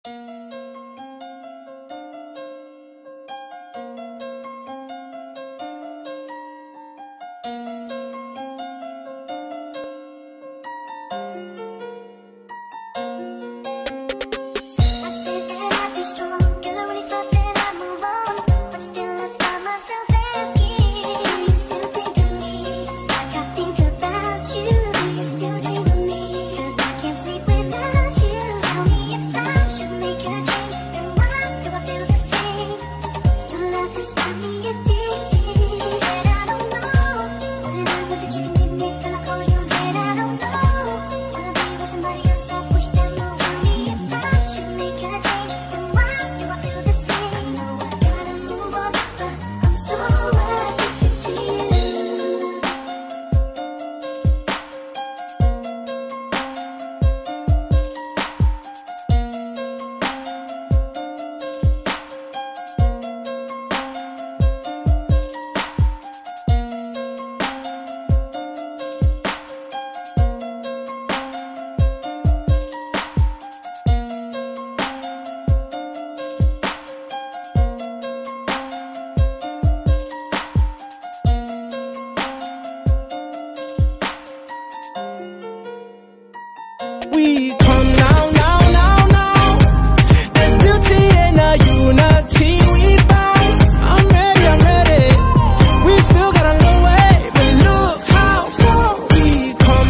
We come now. There's beauty in the unity we found. I'm ready. We still got a long way, but look how far we come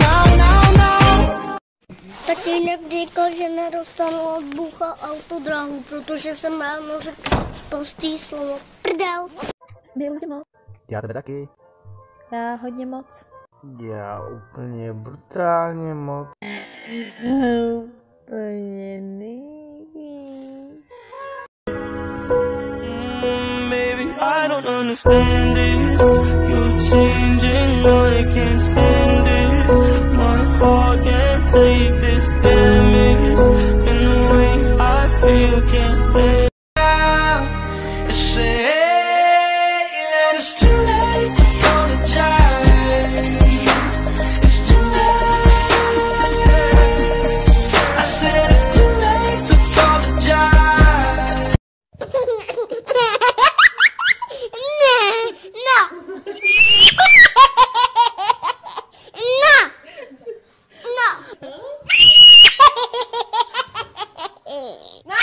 now. Tatínek říkal, že nedostanu od Bůha autodráhu, protože jsem ráno řekl sprostý slovo prdel. Miluji tě moc. Já tebe taky. Já hodně moc. Já úplně brutálně moc. Úplně nejvíc. Baby, I don't understand this. You're changing, I can't stand it. My heart can't take this damage. And the way I feel can't stand. You say that it's too late to apologize. It's too late. I said it's too late to apologize. No.